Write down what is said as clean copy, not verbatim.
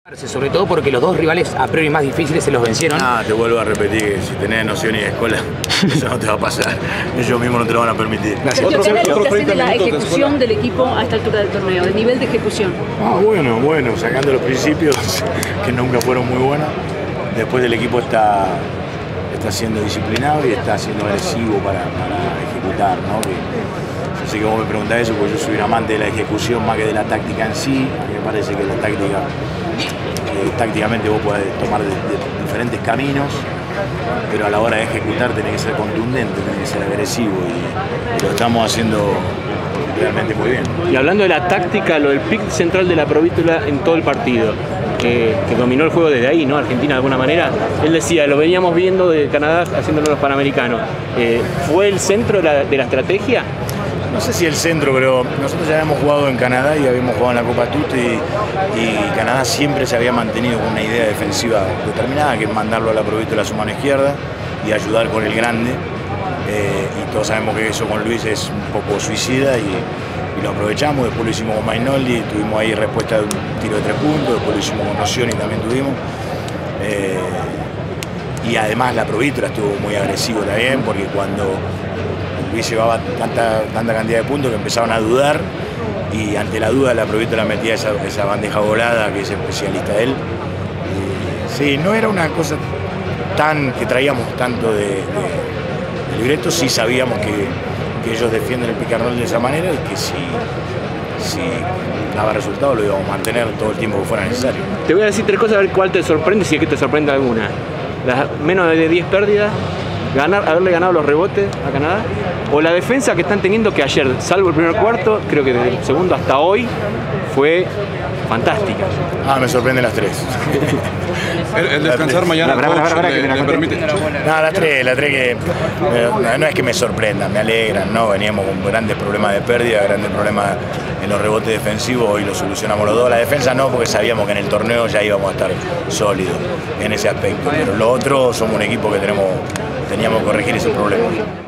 Sobre todo porque los dos rivales a priori más difíciles se los vencieron. Te vuelvo a repetir que si tenés noción y escuela, eso no te va a pasar. Ellos mismos no te lo van a permitir. Gracias. ¿Qué haces de la ejecución del equipo a esta altura del torneo, del nivel de ejecución? Bueno, sacando los principios que nunca fueron muy buenos. Después el equipo está siendo disciplinado y está siendo agresivo para ejecutar, ¿no? Yo sé que vos me preguntás eso porque yo soy un amante de la ejecución más que de la táctica en sí. A mí me parece que la táctica, tácticamente vos podés tomar de diferentes caminos, pero a la hora de ejecutar tenés que ser contundente, tenés que ser agresivo y lo estamos haciendo realmente muy bien. Y hablando de la táctica, lo del pick central de la Provítola en todo el partido, que dominó el juego desde ahí, ¿no? Argentina de alguna manera. Él decía, lo veníamos viendo de Canadá haciéndolo los Panamericanos. ¿Fue el centro de la estrategia? No sé si el centro, pero nosotros ya habíamos jugado en Canadá y habíamos jugado en la Copa Tutte y Canadá siempre se había mantenido con una idea defensiva determinada, que es mandarlo a la Provítola a su mano izquierda y ayudar con el grande. Y todos sabemos que eso con Luis es un poco suicida y lo aprovechamos. Después lo hicimos con Mainoldi, tuvimos ahí respuesta de un tiro de 3 puntos, después lo hicimos con Nocioni también tuvimos. Y además la Provítola estuvo muy agresivo también, porque cuando Luis llevaba tanta cantidad de puntos que empezaban a dudar y ante la duda la Provítola metía esa bandeja volada que es especialista de él. Sí, no era una cosa que traíamos tanto de libreto, sí sabíamos que ellos defienden el pick and roll de esa manera y que si daba resultado lo íbamos a mantener todo el tiempo que fuera necesario. Te voy a decir 3 cosas a ver cuál te sorprende, si es que te sorprende alguna. Menos de 10 pérdidas, haberle ganado los rebotes a Canadá, o la defensa que están teniendo, que ayer, salvo el primer cuarto, creo que desde el segundo hasta hoy fue fantástica. Me sorprenden las 3. El descansar mañana le permite. Las tres que no es que me sorprendan, me alegran, ¿no? Veníamos con grandes problemas de pérdida, grandes problemas en los rebotes defensivos, hoy lo solucionamos los dos. La defensa no, porque sabíamos que en el torneo ya íbamos a estar sólidos en ese aspecto, pero lo otro somos un equipo que teníamos que corregir ese problema.